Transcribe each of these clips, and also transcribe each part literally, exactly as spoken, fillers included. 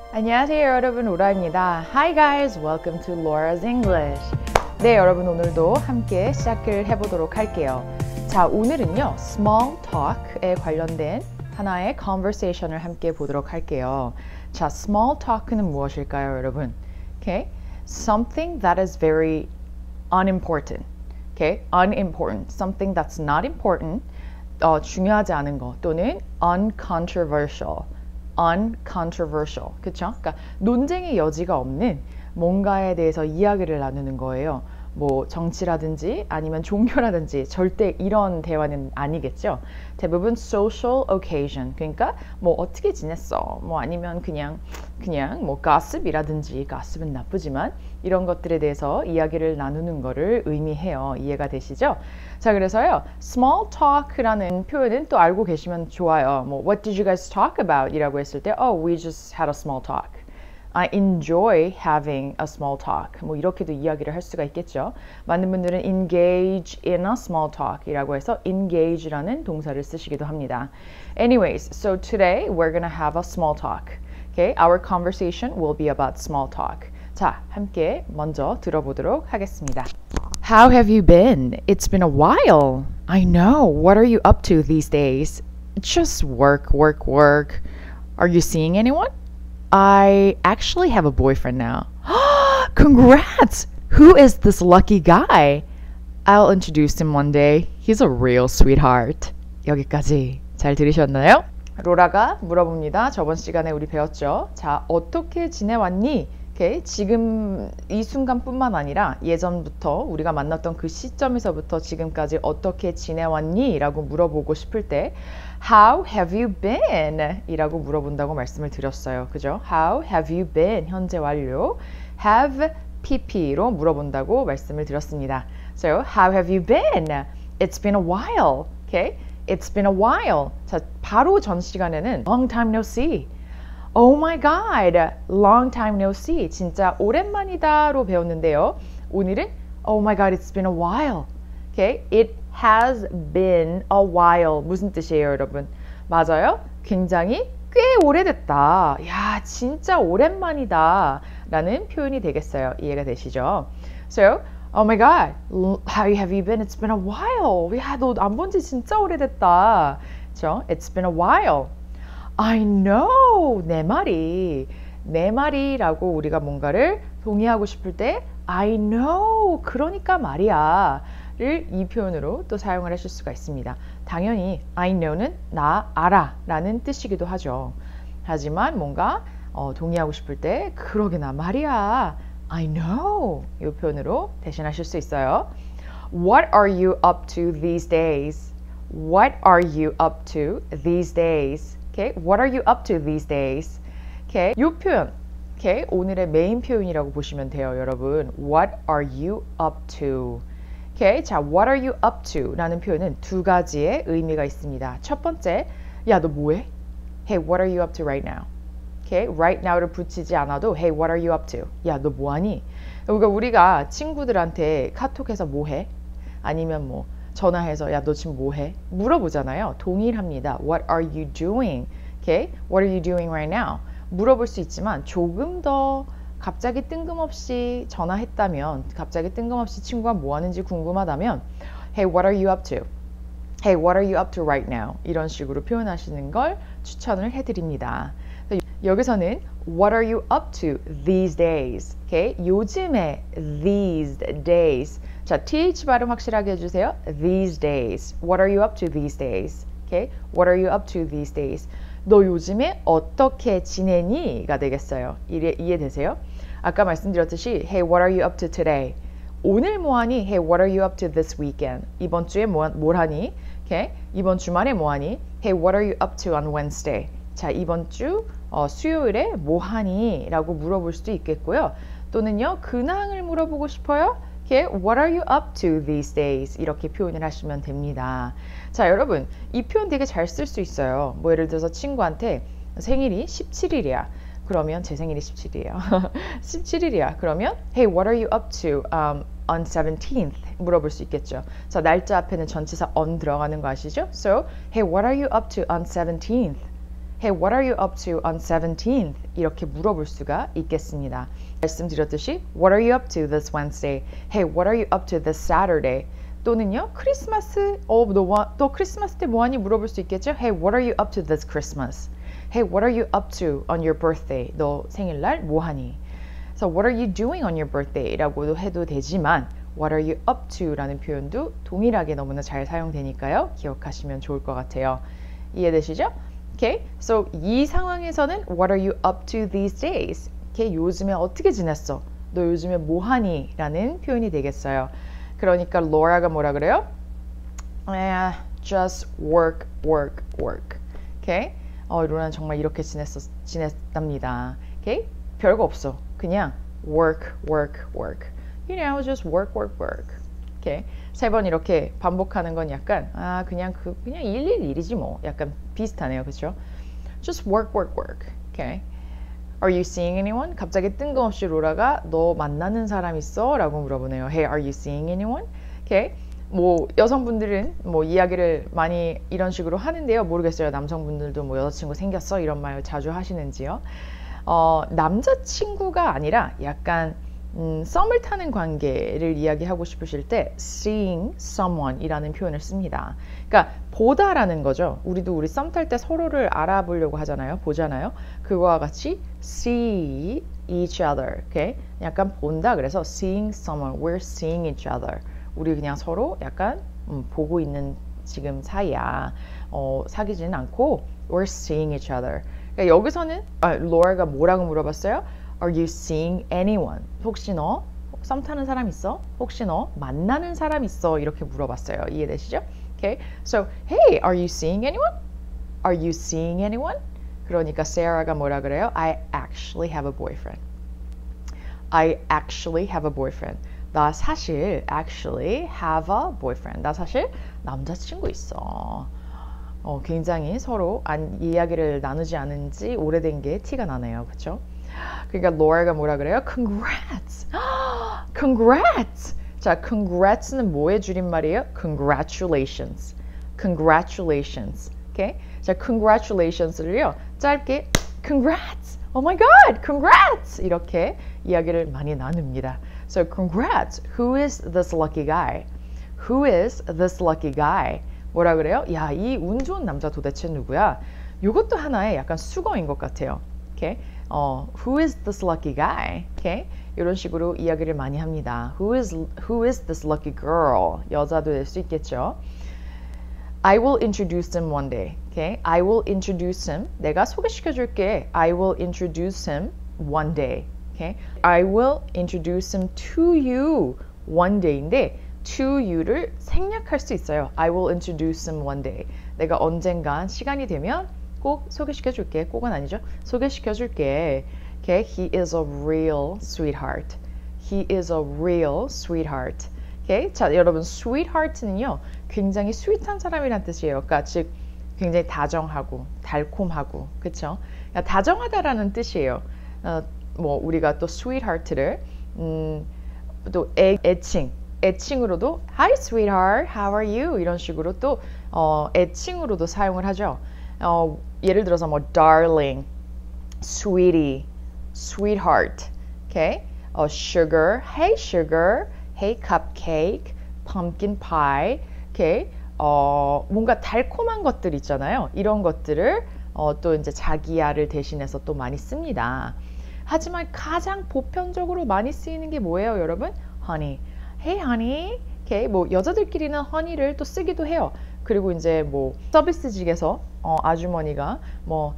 안녕하세요 여러분, 로라입니다. Hi guys, welcome to Laura's English. 네 여러분, 오늘도 함께 시작을 해보도록 할게요. 자, 오늘은요 small talk에 관련된 하나의 conversation을 함께 보도록 할게요. 자, small talk는 무엇일까요 여러분? Okay, something that is very unimportant. Okay, unimportant, something that's not important, 어, 중요하지 않은 거, 또는 uncontroversial. uncontroversial. 그쵸? 그러니까 논쟁의 여지가 없는 뭔가에 대해서 이야기를 나누는 거예요. 뭐 정치라든지 아니면 종교라든지 절대 이런 대화는 아니겠죠. 대부분 social occasion. 그러니까 뭐 어떻게 지냈어? 뭐 아니면 그냥 그냥 뭐 gossip이라든지, gossip은 나쁘지만 이런 것들에 대해서 이야기를 나누는 거를 의미해요. 이해가 되시죠? 자, 그래서요 small talk라는 표현은 또 알고 계시면 좋아요. 뭐 what did you guys talk about? 이라고 했을 때 oh, we just had a small talk. I enjoy having a small talk. 뭐 이렇게도 이야기를 할 수가 있겠죠. 많은 분들은 engage in a small talk 이라고 해서 engage라는 동사를 쓰시기도 합니다. Anyways, so today we're gonna have a small talk. Okay, our conversation will be about small talk. 자, 함께 먼저 들어보도록 하겠습니다. How have you been? It's been a while. I know. What are you up to these days? Just work, work, work. Are you seeing anyone? I actually have a boyfriend now. Congrats! Who is this lucky guy? I'll introduce him one day. He's a real sweetheart. 여기까지 잘 들으셨나요? 로라가 물어봅니다. 저번 시간에 우리 배웠죠. 자, 어떻게 지내왔니? Okay, 지금 이 순간뿐만 아니라 예전부터 우리가 만났던 그 시점에서부터 지금까지 어떻게 지내왔니? 라고 물어보고 싶을 때 How have you been? 이라고 물어본다고 말씀을 드렸어요. 그죠? How have you been? 현재 완료. Have pp로 물어본다고 말씀을 드렸습니다. So, how have you been? It's been a while. Okay? It's been a while. 자, 바로 전 시간에는 Long time no see. Oh my god, long time no see. 진짜 오랜만이다로 배웠는데요. 오늘은 Oh my god, it's been a while. Okay, it has been a while. 무슨 뜻이에요, 여러분? 맞아요? 굉장히 꽤 오래됐다. 야, 진짜 오랜만이다. 라는 표현이 되겠어요. 이해가 되시죠? So, oh my god, how have you been? It's been a while. 야, 너 안 본 지 진짜 오래됐다. 그렇죠? It's been a while. I know. 내 말이. 내 말이라고 우리가 뭔가를 동의하고 싶을 때 I know. 그러니까 말이야. 를 이 표현으로 또 사용을 하실 수가 있습니다. 당연히 I know는 나 알아 라는 뜻이기도 하죠. 하지만 뭔가 어, 동의하고 싶을 때 그러게나 말이야. I know. 이 표현으로 대신하실 수 있어요. What are you up to these days? What are you up to these days? Okay, what are you up to these days? Okay, 이 표현, okay, 오늘의 메인 표현이라고 보시면 돼요, 여러분. What are you up to? Okay, 자, what are you up to? 라는 표현은 두 가지의 의미가 있습니다. 첫 번째, 야, 너 뭐해? Hey, what are you up to right now? Okay, right now를 붙이지 않아도 Hey, what are you up to? 야, 너 뭐하니? 그러니까 우리가 친구들한테 카톡해서 뭐해? 아니면 뭐 전화해서 야, 너 지금 뭐해? 물어보잖아요. 동일합니다. What are you doing? Okay? What are you doing right now? 물어볼 수 있지만 조금 더 갑자기 뜬금없이 전화했다면, 갑자기 뜬금없이 친구가 뭐 하는지 궁금하다면 Hey, what are you up to? Hey, what are you up to right now? 이런 식으로 표현하시는 걸 추천을 해드립니다. 여기서는 What are you up to these days? Okay? 요즘에 these days. 자, th 발음 확실하게 해주세요. These days. What are you up to these days? Okay? What are you up to these days? 너 요즘에 어떻게 지내니?가 되겠어요. 이해, 이해되세요? 아까 말씀드렸듯이 Hey, what are you up to today? 오늘 뭐하니? Hey, what are you up to this weekend? 이번 주에 뭐, 뭘 하니? Okay? 이번 주말에 뭐하니? Hey, what are you up to on Wednesday? 자, 이번 주 어, 수요일에 뭐하니? 라고 물어볼 수도 있겠고요. 또는요, 근황을 물어보고 싶어요? Okay, what are you up to these days? 이렇게 표현을 하시면 됩니다. 자, 여러분, 이 표현 되게 잘 쓸 수 있어요. 뭐 예를 들어서 친구한테 생일이 십칠 일이야. 그러면 제 생일이 십칠 일이에요. 십칠 일이야. 그러면 Hey, what are you up to um, on seventeenth? 물어볼 수 있겠죠. 자, 날짜 앞에는 전치사 on 들어가는 거 아시죠? So, Hey, what are you up to on seventeenth? Hey, what are you up to on seventeenth? 이렇게 물어볼 수가 있겠습니다. 말씀드렸듯이 What are you up to this Wednesday? Hey, what are you up to this Saturday? 또는요, 크리스마스, 어, 너, 뭐, 너 크리스마스 때 뭐하니? 물어볼 수 있겠죠? Hey, what are you up to this Christmas? Hey, what are you up to on your birthday? 너 생일날 뭐하니? So, what are you doing on your birthday? 라고도 해도 되지만 What are you up to? 라는 표현도 동일하게 너무나 잘 사용되니까요. 기억하시면 좋을 것 같아요. 이해되시죠? Okay, so 이 상황에서는 What are you up to these days? Okay, 요즘에 어떻게 지냈어? 너 요즘에 뭐하니? 라는 표현이 되겠어요. 그러니까 로라가 뭐라 그래요? Eh, just work, work, work. Okay? 어, 로라는 정말 이렇게 지냈었, 지냈답니다. Okay? 별거 없어. 그냥 work, work, work. You know, just work, work, work. Okay? 세 번 이렇게 반복하는 건 약간 아 그냥 그 그냥 일일 일이지 뭐. 약간 비슷하네요, 그렇죠? Just work, work, work. Okay? Are you seeing anyone? 갑자기 뜬금없이 로라가 너 만나는 사람 있어? 라고 물어보네요. Hey, are you seeing anyone? Okay? 뭐 여성분들은 뭐 이야기를 많이 이런 식으로 하는데요. 모르겠어요. 남성분들도 뭐 여자친구 생겼어? 이런 말 자주 하시는지요. 어, 남자친구가 아니라 약간 음, 썸을 타는 관계를 이야기하고 싶으실 때 seeing someone 이라는 표현을 씁니다. 그러니까 보다라는 거죠. 우리도 우리 썸 탈 때 서로를 알아보려고 하잖아요. 보잖아요. 그거와 같이 see each other. Okay? 약간 본다. 그래서 seeing someone. We're seeing each other. 우리 그냥 서로 약간 음, 보고 있는 지금 사이야. 어, 사귀지는 않고 we're seeing each other. 그러니까 여기서는 아, 로라가 뭐라고 물어봤어요? Are you seeing anyone? 혹시 너 썸 타는 사람 있어? 혹시 너 만나는 사람 있어? 이렇게 물어봤어요. 이해되시죠? Okay. So, hey, are you seeing anyone? Are you seeing anyone? 그러니까 Sarah가 뭐라 그래요? I actually have a boyfriend. I actually have a boyfriend. 나 사실 actually have a boyfriend. 나 사실 남자친구 있어. 어, 굉장히 서로 안, 이야기를 나누지 않은 지 오래된 게 티가 나네요. 그렇죠? 그러니까 로라가 뭐라 그래요? Congrats! Congrats! 자, congrats는 뭐의 줄임말이에요? Congratulations. Congratulations. Okay? 자, congratulations를요. 짧게 congrats! Oh my god! Congrats! 이렇게 이야기를 많이 나눕니다. So, congrats! Who is this lucky guy? Who is this lucky guy? 뭐라 그래요? 야, 이 운 좋은 남자 도대체 누구야? 이것도 하나의 약간 수거인 것 같아요. Okay? 어, who is this lucky guy? Okay? 이런 식으로 이야기를 많이 합니다. Who is, who is this lucky girl? 여자도 될 수 있겠죠. I will introduce him one day. Okay? I will introduce him. 내가 소개시켜 줄게. I will introduce him one day. Okay? I will introduce him to you one day인데 to you를 생략할 수 있어요. I will introduce him one day. 내가 언젠간 시간이 되면 꼭 소개시켜 줄게. 꼭은 아니죠. 소개시켜 줄게. Okay? He is a real sweetheart. He is a real sweetheart. Okay? 자, 여러분, sweetheart는요, 굉장히 스윗한 사람이란 뜻이에요. 그러니까 즉 굉장히 다정하고 달콤하고, 그렇죠? 그러니까 다정하다라는 뜻이에요. 어, 뭐 우리가 또 sweetheart를 음, 또 애, 애칭, 애칭으로도 Hi, sweetheart, how are you? 이런 식으로 또 어, 애칭으로도 사용을 하죠. 어, 예를 들어서 뭐 darling, sweetie, sweetheart, okay? 어, sugar, hey sugar, hey cupcake, pumpkin pie, okay? 어, 뭔가 달콤한 것들 있잖아요. 이런 것들을 어, 또 이제 자기야를 대신해서 또 많이 씁니다. 하지만 가장 보편적으로 많이 쓰이는 게 뭐예요, 여러분? honey, hey honey, okay? 뭐 여자들끼리는 honey를 또 쓰기도 해요. 그리고 이제 뭐 서비스직에서 어, 아주머니가 뭐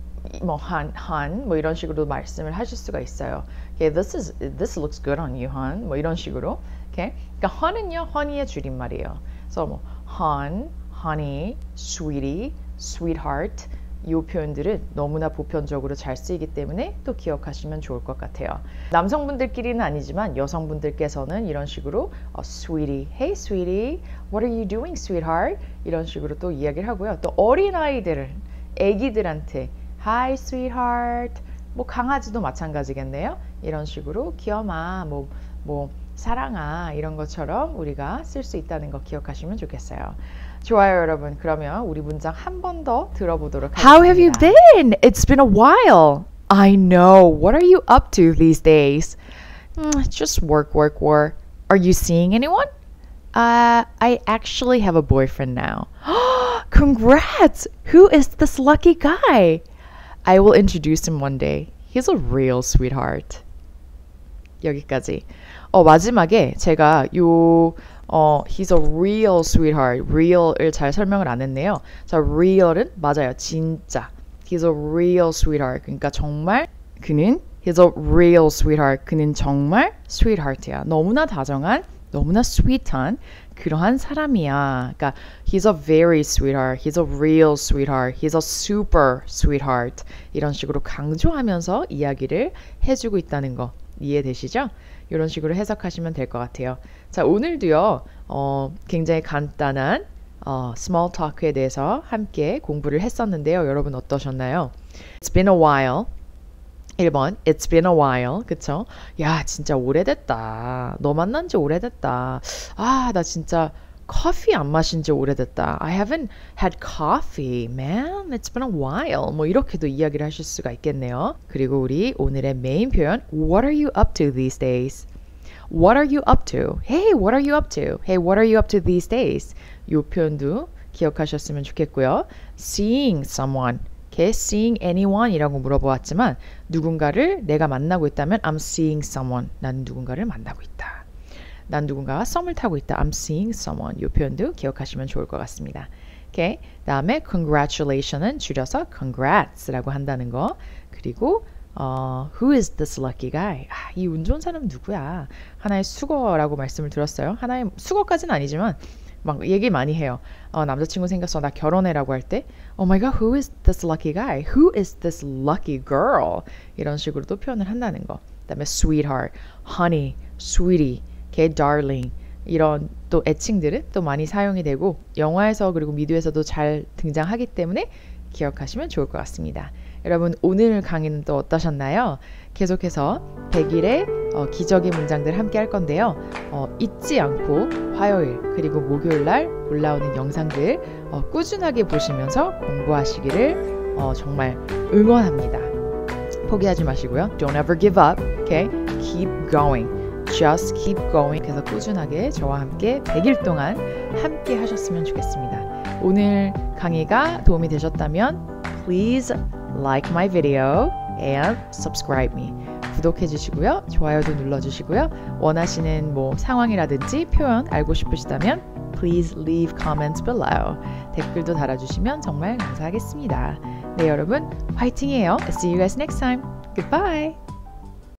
뭐 한, 한, 뭐 이런 식으로 말씀을 하실 수가 있어요. Okay, this is this looks good on you, hon. 뭐 이런 식으로. Okay, 그러니까 hon은요, honey의 줄임말이에요. 그래서 뭐 hon, honey, sweetie, sweetheart 이 표현들은 너무나 보편적으로 잘 쓰이기 때문에 또 기억하시면 좋을 것 같아요. 남성분들끼리는 아니지만 여성분들께서는 이런 식으로 어, sweetie, hey sweetie, what are you doing, sweetheart? 이런 식으로 또 이야기를 하고요. 또 어린아이들은 애기들한테 Hi, sweetheart. 뭐 강아지도 마찬가지겠네요. 이런 식으로 귀여마, 뭐, 뭐 사랑아 이런 것처럼 우리가 쓸 수 있다는 거 기억하시면 좋겠어요. 좋아요, 여러분. 그러면 우리 문장 한 번 더 들어보도록 하겠습니다. How have you been? It's been a while. I know. What are you up to these days? Mm, just work, work, work. Are you seeing anyone? Uh, I actually have a boyfriend now. Congrats! Who is this lucky guy? I will introduce him one day. He's a real sweetheart. 여기까지. 어, 마지막에 제가 요 어, he's a real sweetheart. real을 잘 설명을 안 했네요. 자, real은 맞아요. 진짜. He's a real sweetheart. 그러니까 정말 그는 he's a real sweetheart. 그는 정말 sweetheart야. 너무나 다정한, 너무나 sweet한 그러한 사람이야. 그러니까 he's a very sweetheart. He's a real sweetheart. He's a super sweetheart. 이런 식으로 강조하면서 이야기를 해주고 있다는 거 이해되시죠? 이런 식으로 해석하시면 될 것 같아요. 자, 오늘도요, 어, 굉장히 간단한 어, small talk에 대해서 함께 공부를 했었는데요. 여러분 어떠셨나요? It's been a while. 일 번, It's been a while. 그쵸? 야, 진짜 오래됐다. 너 만난 지 오래됐다. 아, 나 진짜 커피 안 마신 지 오래됐다. I haven't had coffee, man. It's been a while. 뭐 이렇게도 이야기를 하실 수가 있겠네요. 그리고 우리 오늘의 메인 표현 What are you up to these days? What are you up to? Hey, what are you up to? Hey, what are you up to these days? 이 표현도 기억하셨으면 좋겠고요. Seeing someone. Okay, seeing anyone 이라고 물어보았지만 누군가를 내가 만나고 있다면 I'm seeing someone. 난 누군가를 만나고 있다. 난 누군가와 썸을 타고 있다. I'm seeing someone. 이 표현도 기억하시면 좋을 것 같습니다. 오케이. 다음에 congratulation은 줄여서 congrats라고 한다는 거. 그리고 어, who is this lucky guy? 아, 이 운 좋은 사람은 누구야? 하나의 수거라고 말씀을 드렸어요. 하나의 수거까지는 아니지만 막 얘기 많이 해요. 어, 남자친구 생겼어. 나 결혼해라고 할 때 Oh my god, who is this lucky guy? Who is this lucky girl? 이런 식으로도 표현을 한다는 거. 그다음에 sweetheart, honey, sweetie, okay, darling 이런 또 애칭들은 또 많이 사용이 되고 영화에서 그리고 미디어에서도 잘 등장하기 때문에 기억하시면 좋을 것 같습니다. 여러분 오늘 강의는 또 어떠셨나요? 계속해서 백일의 어, 기적의 문장들 함께 할 건데요. 어, 잊지 않고 화요일 그리고 목요일 날 올라오는 영상들 어, 꾸준하게 보시면서 공부하시기를 어, 정말 응원합니다. 포기하지 마시고요. Don't ever give up. Okay? Keep going. Just keep going. 그래서 꾸준하게 저와 함께 백 일 동안 함께 하셨으면 좋겠습니다. 오늘 강의가 도움이 되셨다면 please like my video and subscribe me. 구독해 주시고요. 좋아요도 눌러 주시고요. 원하시는 뭐 상황이라든지 표현 알고 싶으시다면 please leave comments below. 댓글도 달아주시면 정말 감사하겠습니다. 네, 여러분 화이팅이에요. See you guys next time. Goodbye.